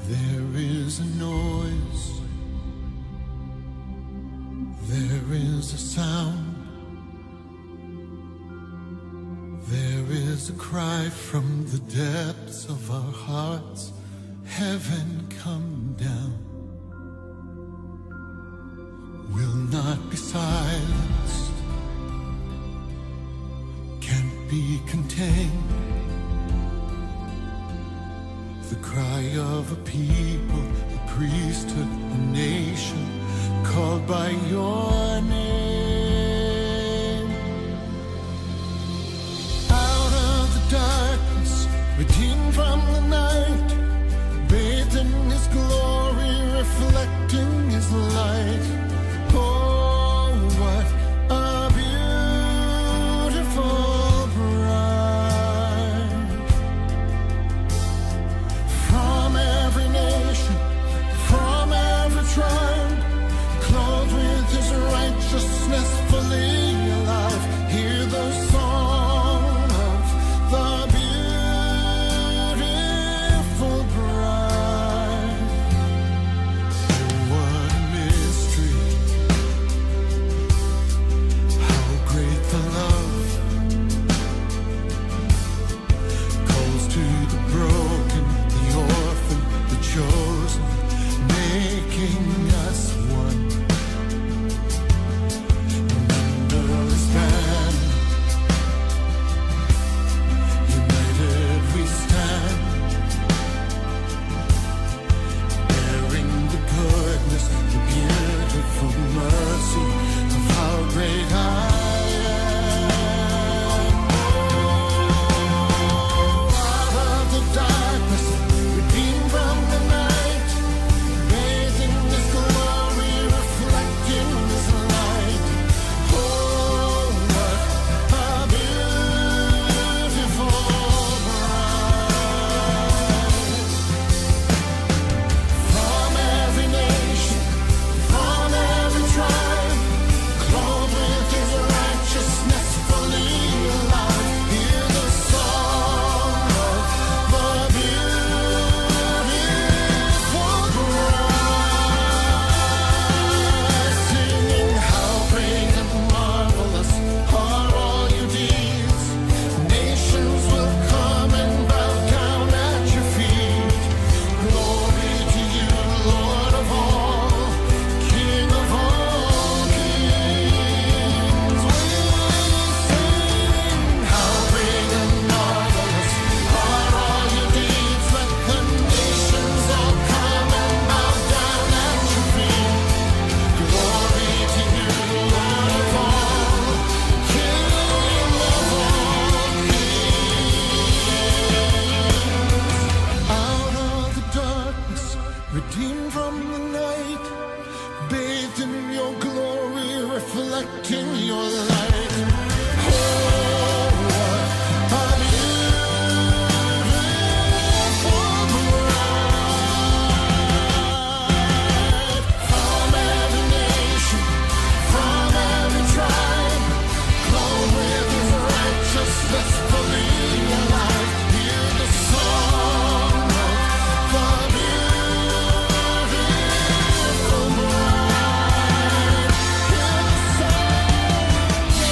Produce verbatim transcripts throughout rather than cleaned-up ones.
There is a noise, there is a sound, there is a cry from the depths of our hearts. Heaven come down, will not be silenced, can't be contained. The cry of a people, a priesthood, a nation, called by your name. Out of the darkness, redeemed from the night, bathed in his glory, reflecting his light. Oh, what a beautiful bride. From every nation, from every tribe, clothed with his righteousness, fully alive. Hear the song of the beautiful bride. Oh, what a mystery, how great the love calls to the broken, the orphan, the chosen, making us one. And under his banner, united we stand, bearing the goodness, the beautiful mercy of how great I am. Oh, out of the darkness, redeemed from the night, bathed in his glory, reflecting his light. Oh, what a beautiful bride. From every nation, from every tribe, clothed with his righteousness, fully alive. Hear the song of the beautiful bride, singing how great and marvelous are all your deeds. Nations will come and bow down at your feet. Glory to you, Lord of all, King of all kings. We sing how great and marvelous are all your deeds. Let the nations all come and bow down at your feet. Glory to you, Lord of all, King of all kings. Out of the darkness, redeemed from the night, bathed in your glory, reflecting your light. Oh, what a beautiful bride. From every nation, from every tribe, clothed with his righteousness, fully alive. Hear the song of the beautiful bride. Hear the song of the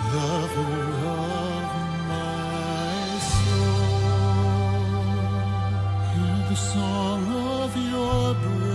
lover of my soul. Hear the song of your breath.